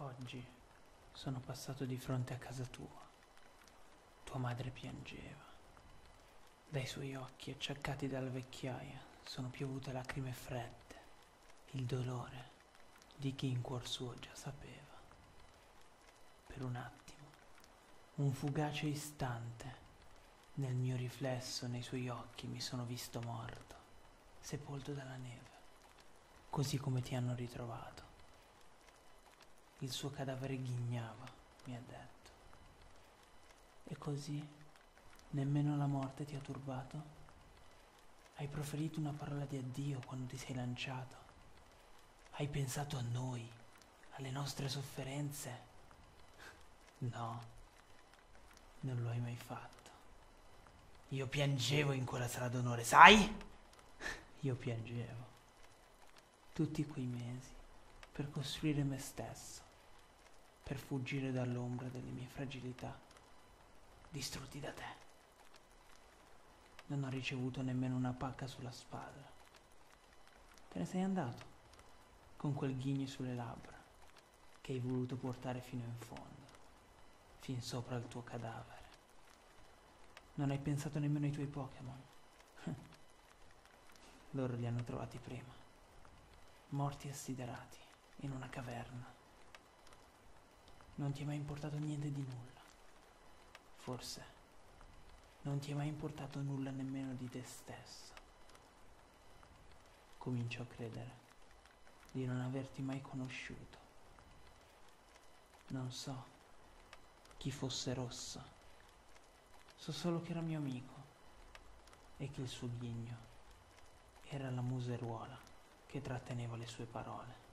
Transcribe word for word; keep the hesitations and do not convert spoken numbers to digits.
Oggi sono passato di fronte a casa tua. Tua madre piangeva. Dai suoi occhi acciaccati dalla vecchiaia sono piovute lacrime fredde, il dolore di chi in cuor suo già sapeva. Per un attimo, un fugace istante, nel mio riflesso nei suoi occhi mi sono visto morto, sepolto dalla neve, così come ti hanno ritrovato. Il suo cadavere ghignava, mi ha detto. E così nemmeno la morte ti ha turbato? Hai proferito una parola di addio quando ti sei lanciato? Hai pensato a noi, alle nostre sofferenze? No, non lo hai mai fatto. Io piangevo in quella sala d'onore, sai? Io piangevo. Tutti quei mesi per costruire me stesso, per fuggire dall'ombra delle mie fragilità, distrutti da te. Non ho ricevuto nemmeno una pacca sulla spalla. Te ne sei andato, con quel ghigno sulle labbra che hai voluto portare fino in fondo, fin sopra il tuo cadavere. Non hai pensato nemmeno ai tuoi Pokémon. Loro li hanno trovati prima, morti assiderati in una caverna. Non ti è mai importato niente di nulla. Forse non ti è mai importato nulla nemmeno di te stesso. Comincio a credere di non averti mai conosciuto. Non so chi fosse Rosso. So solo che era mio amico e che il suo ghigno era la museruola che tratteneva le sue parole.